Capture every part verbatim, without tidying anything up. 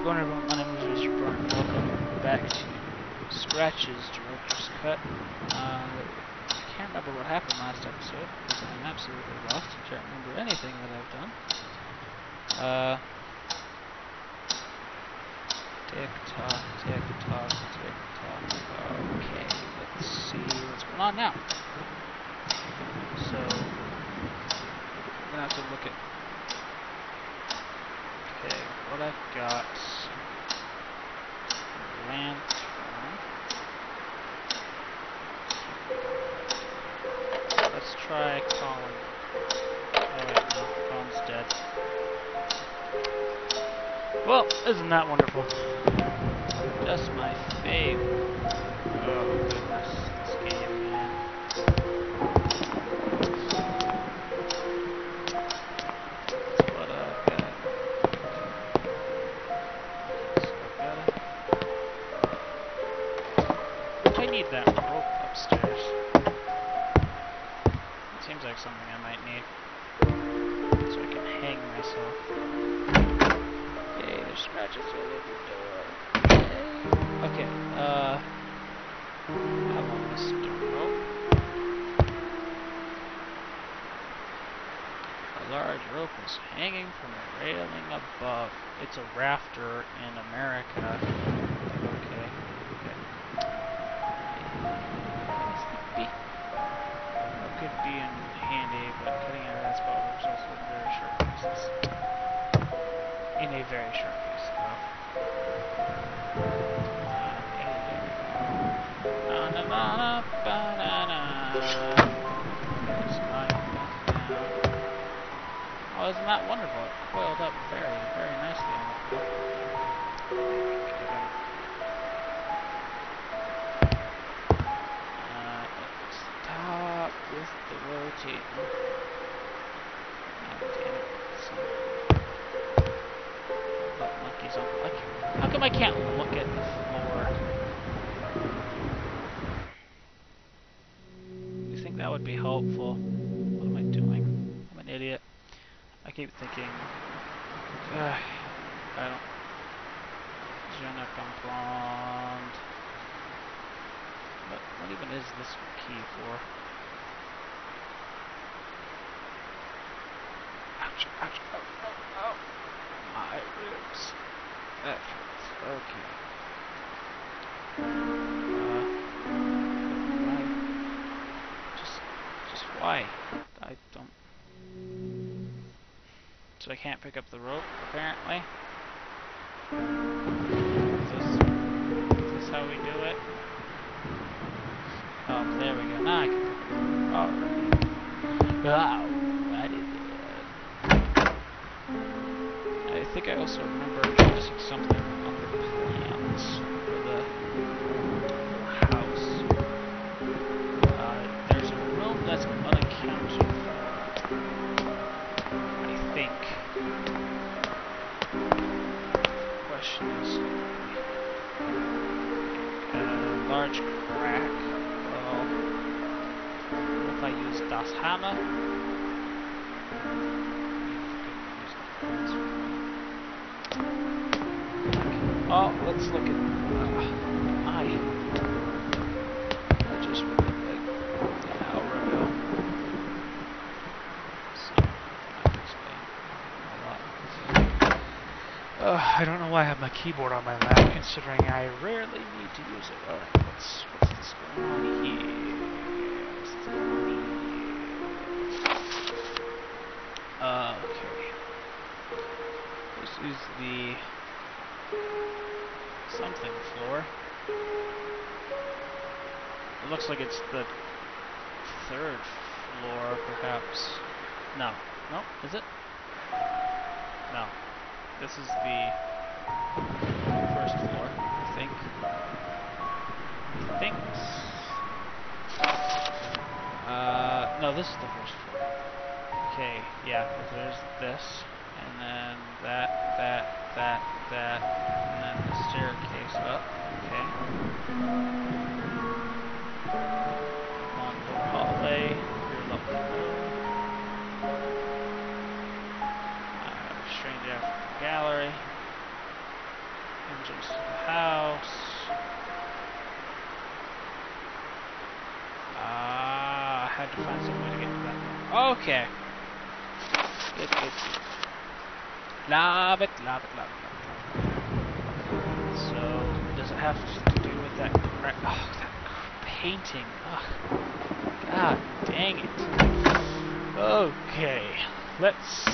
going everyone? My name is Mister Burn. Welcome back to Scratch's Director's Cut. Uh, I can't remember what happened last episode, because I'm absolutely lost. I can't remember anything that I've done. Uh, tick tock, tick tock, tick tock. Okay, let's see what's going on now. So, I'm gonna have to look at. Okay, what I've got. Lantern. Let's try Colin. Oh wait, no, Colin's dead. Well, isn't that wonderful? Just my fave. Oh goodness, this game, man. That's what I've got. Okay, so I've got it. I need that rope upstairs. It seems like something I might need. So I can hang myself. Yay, there's scratches all over the door. Yay. Okay, uh... hello, Mister Rope. A large rope is hanging from a railing above. It's a rafter in America. Okay, okay. Sleepy. That could be in handy, but cutting out of that spot will result in very short pieces. In a very short piece, though. Na na na na banana. There's my back down. Oh, isn't that wonderful? It coiled up very, very nicely on the floor. Okay, I gotta. Uh, stop with the rotating. God damn it. Some butt monkeys on the. Like, how come I can't look at the floor? You think that would be helpful? What am I doing? I'm an idiot. I keep thinking. Uh, I don't. Je ne comprends. What, what even is this key for? Ouch, ouch, ouch, ouch, ouch. My ribs. That hurts. Okay. Uh, why? Just, just why? I don't. So I can't pick up the rope, apparently. Is this, is this how we do it? Oh, there we go. Now I can pick up the rope. Alright. Alrighty then. I think I also remember noticing something on the plans for the house. Uh, there's a room that's unaccounted for. I think. The question is, a large crack. Well, what if I use Das Hammer? Oh, let's look at. Uh, I. I just read it like an hour ago. So, I have to explain a lot. Uh, I don't know why I have my keyboard on my lap, considering I rarely need to use it. Alright, what's, what's this going on here? What's this going on here? Uh, okay. This is the something floor. It looks like it's the third floor, perhaps. No. No, is it? No. This is the first floor, I think. Thinks. Uh, no, this is the first floor. Okay, yeah, because there's this, and then that, that, that, that, and then the staircase up. Okay. Long floor hallway. Your lovely room. Uh, strange African gallery. had to find some way to get to that room. Okay. Good, good, good. Love it, love it, love it, love it, love it, love it. So, does it have to do with that crack? Oh, that painting. Oh, God dang it. Okay, let's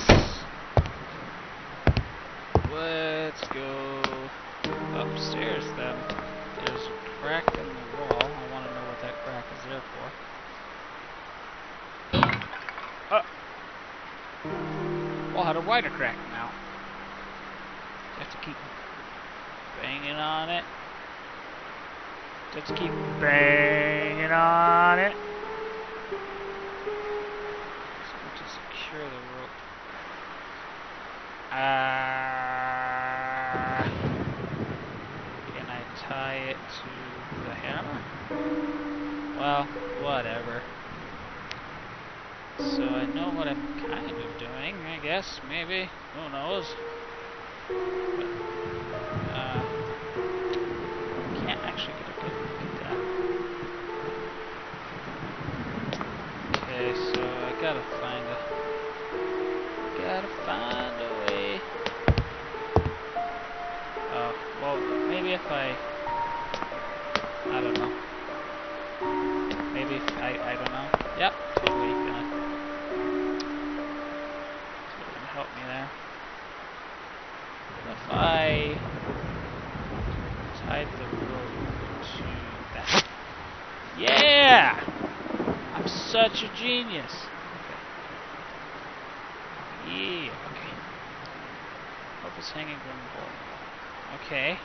let's go upstairs then. There's a crack in the wall. I want to know what that crack is there for. Uh, well, how to write a crack now? You have to keep banging on it. Just keep banging on it. So to secure the rope. Ah. Uh, can I tie it to the hammer? Well, whatever. So I know what I'm kind of doing, I guess, maybe. Who knows? But, uh, can't actually get a good look at that. Okay, so I gotta find a gotta find a way. Oh, well, maybe if I I don't know. Maybe if I I don't know. Yep, totally gonna totally gonna help me there. What if I tied the rope to that? Yeah! I'm such a genius. Okay. Yeah, okay. Rope is hanging from the hole in the wall. Okay.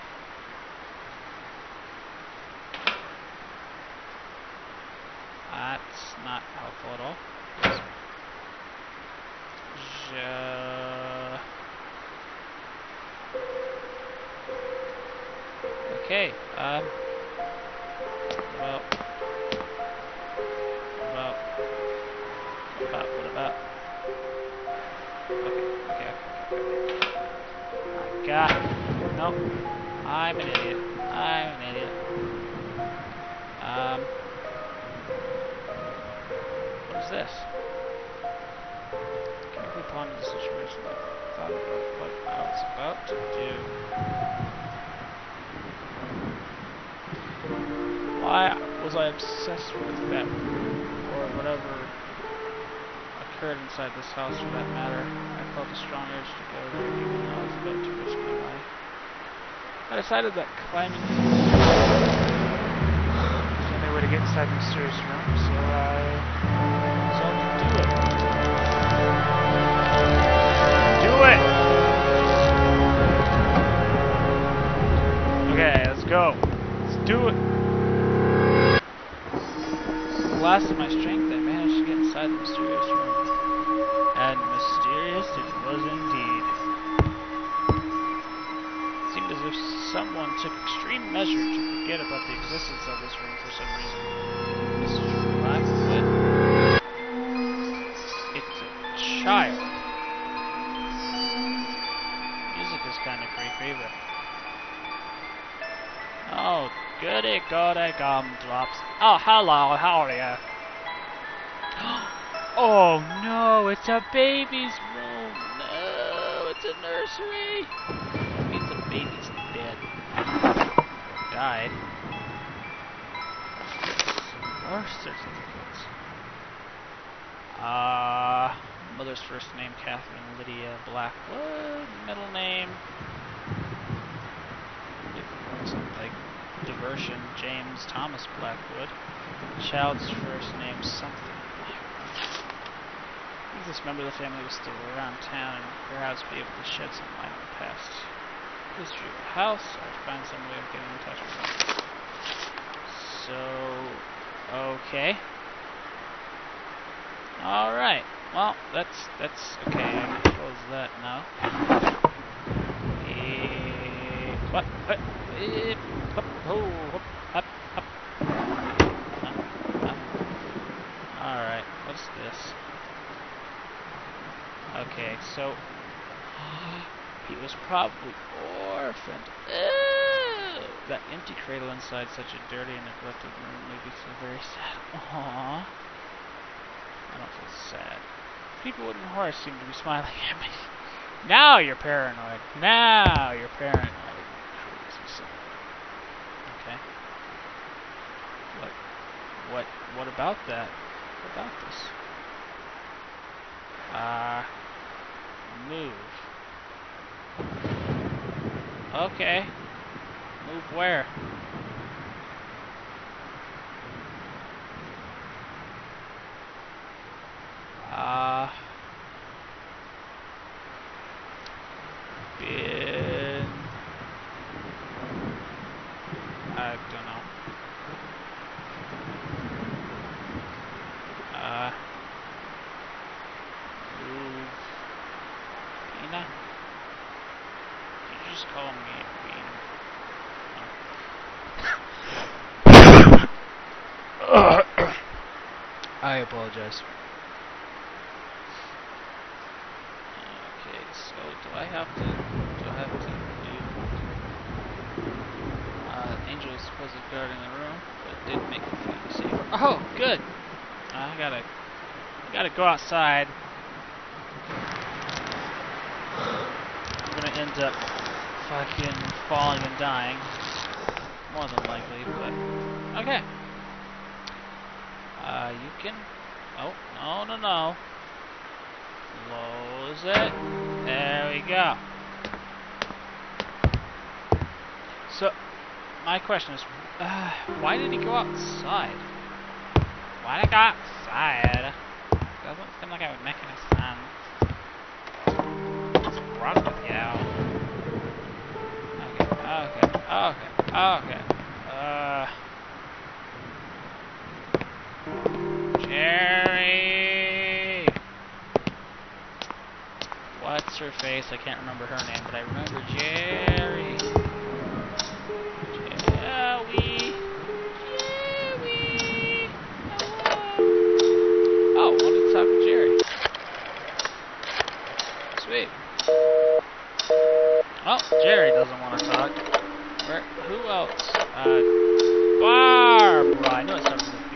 That's not helpful at all. Je... Okay, um... What about... What about... What about... What about... Okay, okay, okay, okay, okay. I got it. Nope. I'm an idiot. I'm an idiot. Um... What is this? Carefully ponder the situation. I thought about what I was about to do. Why was I obsessed with that, or whatever occurred inside this house for that matter? I felt a strong urge to go there, even though I was about to risk my life. I decided that climbing was the only way to get inside the mysterious room, so I resolved to do it. Do it! Okay, let's go. Let's do it. With the last of my strength, I managed to get inside the mysterious room. And mysterious it was indeed. It seemed as if someone took extreme measure to forget about the existence of this room for some reason. Mister Blackwood? It's a child. Music is kind of creepy, but... Oh, goody goody gumdrops. Oh, hello, how are you? Oh no, it's a baby's room. No, it's a nursery. It means the baby's dead. Or died. Birth certificates. Ah, uh, mother's first name Catherine Lydia Blackwood. Middle name something. Diversion James Thomas Blackwood. Child's first name something. If this member of the family was still around town and perhaps be able to shed some light on the past history of the house, I'd find some way of getting in touch with them. So, okay. Alright. Well, that's, that's, okay, I can close that now. E what? What? E hop, ho, hop, hop, hop. No, no. Alright, what's this? Okay, so he was probably orphaned. Ew! That empty cradle inside such a dirty and neglected room made me feel very sad. Aww. I don't feel sad. People in the horse seem to be smiling at me. Now you're paranoid. Now you're paranoid. Crazy son. Okay. What? What? What about that? What about this? Uh, move. Okay. Move where? Uh, been... I don't know. Uh, move... Bina? Did you just call me Bina? Oh. I apologize. Okay, so do I have to, do I have to do, uh, Angels wasn't guarding the room, but did make me feel safer. Oh, good! I gotta, I gotta go outside. I'm gonna end up fucking falling and dying. More than likely, but, okay. Uh, you can, oh, no, no, no. Close it. There we go. So, my question is, uh, why did he go outside? Why did he go outside? Doesn't seem like it would make any sense. What's wrong with you? Okay, okay, okay, okay. Uh, Jerry! What's her face? I can't remember her name, but I remember Jerry. Jerry. Jerry. Oh, wanted to talk to Jerry. Sweet. Oh, Jerry doesn't want to talk. Where, who else? Uh, Barbara. I knew it started with a B.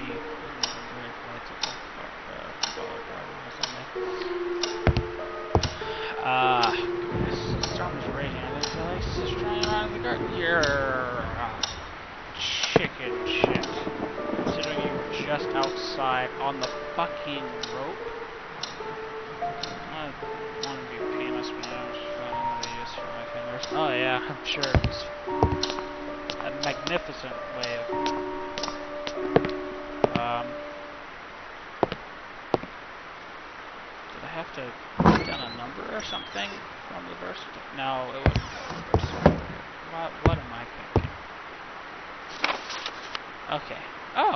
Ah, uh, this storm is raging. I think Alex is trying around in the garden. You're chicken shit. Considering you were just outside on the fucking rope. I want to be famous when I was falling the use for my fingers. Oh yeah, I'm sure it was a magnificent way of um did I have to put down a number or something from the verse? No, it wasn't from the verse. What what am I thinking? Okay. Oh.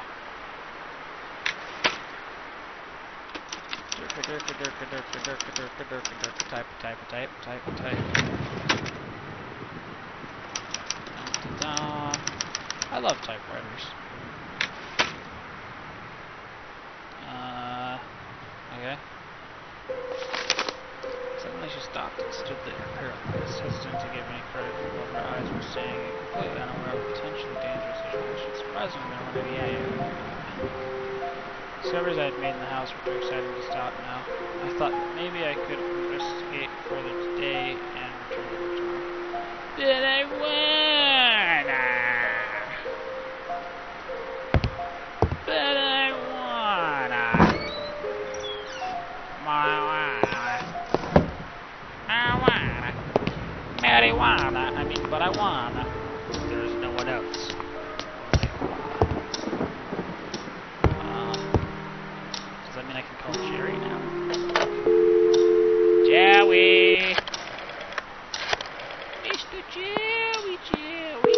Dirka dirka dirka dirka dirka dirka dirka dirka type type type type type. Da-da-da. I love typewriters. Uh, okay. Suddenly she stopped and stood there, paralyzed, hesitant to give any credit for what her eyes were saying, and completely unaware of a potentially dangerous situation. Surprisingly, there were yeah, yeah, yeah. Discoveries I had made in the house were too exciting to stop now. I thought that maybe I could investigate further today and return to work tomorrow. But I wanna. But I wanna. Marijuana. Marijuana. Marijuana. I mean, but I wanna. There's no one else. Does that mean I can call Jerry now? Jerry! Mister Jerry, Jerry!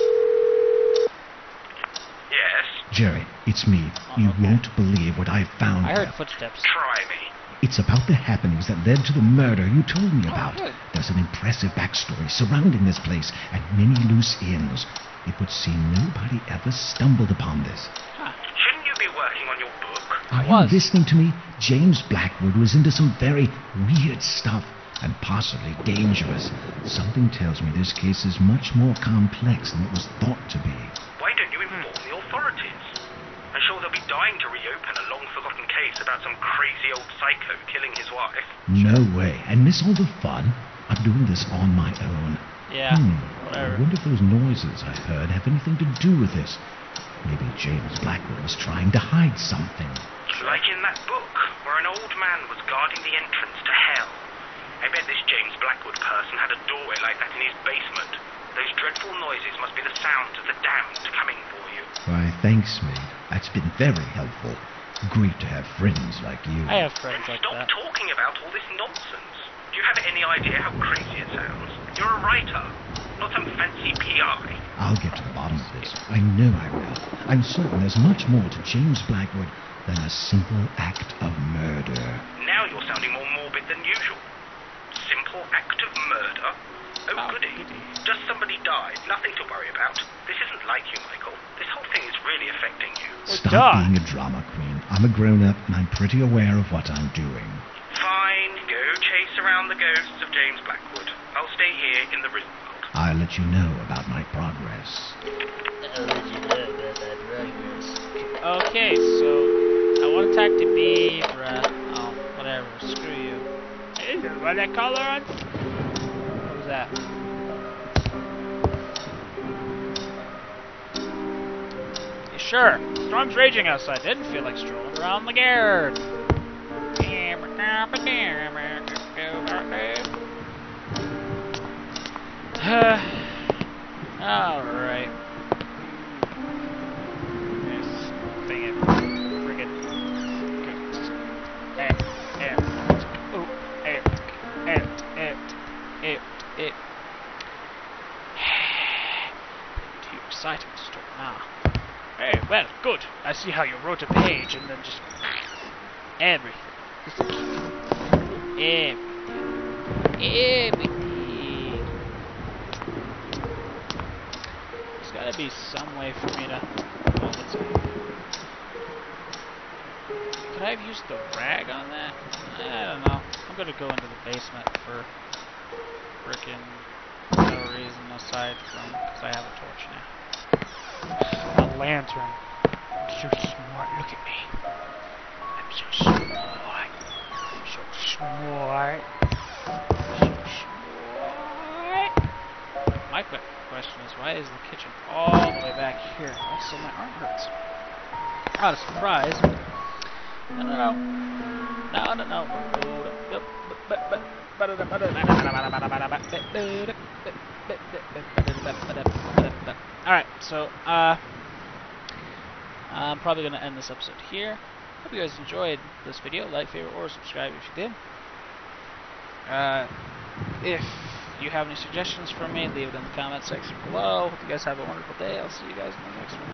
Yes? Jerry, it's me. Oh, you okay. won't believe what I found I heard here. footsteps. Try me. It's about the happenings that led to the murder you told me about. Oh, good. There's an impressive backstory surrounding this place and many loose ends. It would seem nobody ever stumbled upon this. Huh. Shouldn't you be working on your book? Are was. you listening to me? James Blackwood was into some very weird stuff and possibly dangerous. Something tells me this case is much more complex than it was thought to be. Why don't you inform the authorities? And show them they'll be dying to reopen a long-forgotten case about some crazy old psycho killing his wife. No way. And miss all the fun? I'm doing this on my own. Yeah, Hmm. whatever. I wonder if those noises I heard have anything to do with this. Maybe James Blackwood was trying to hide something. Like in that book, where an old man was guarding the entrance to hell. I bet this James Blackwood person had a doorway like that in his basement. Those dreadful noises must be the sounds of the damned coming for you. Why, thanks, mate. That's been very helpful. Great to have friends like you. I have Then friends like stop that. talking about all this nonsense. Do you have any idea how crazy it sounds? You're a writer, not some fancy P I. I'll get to the bottom of this. I know I will. I'm certain there's much more to James Blackwood than a simple act of murder. Now you're sounding more morbid than usual. Simple act of murder? Oh, Oh, goody. goody. Just somebody died. Nothing to worry about. This isn't like you, Michael. This whole thing is really affecting you. Well, Stop duh. being a drama queen. I'm a grown-up and I'm pretty aware of what I'm doing. Fine. Go chase around the ghosts of James Blackwood. I'll stay here in the real world. I'll let you know about my progress. Okay, so I want to talk to Beaver. Oh, whatever. Screw you. Is it what that color on? What was that? You sure? Storm's raging outside. Didn't feel like strolling around the garden. Alright. This thing is friggin' it, it, oh, it, it, it, it, it. Too excited to stop now. Hey, well, good. I see how you wrote a page and then just everything. Just everything. Everything. There's gotta be some way for me to. Oh, let's see. Could I have used the rag on that? I don't know. I'm gonna go into the basement for frickin' no reason aside from because I have a torch now. A lantern. I'm so smart. Look at me. I'm so smart. I'm so smart. So smart. My que question is, why is the kitchen all the way back here? Also, my arm hurts. Not a surprise. No, no, no. No, no, no. Alright, so, uh, I'm probably going to end this episode here. Hope you guys enjoyed this video. Like, favorite, or subscribe if you did. Uh, if you have any suggestions for me, leave it in the comment section below. Hope you guys have a wonderful day. I'll see you guys in the next one.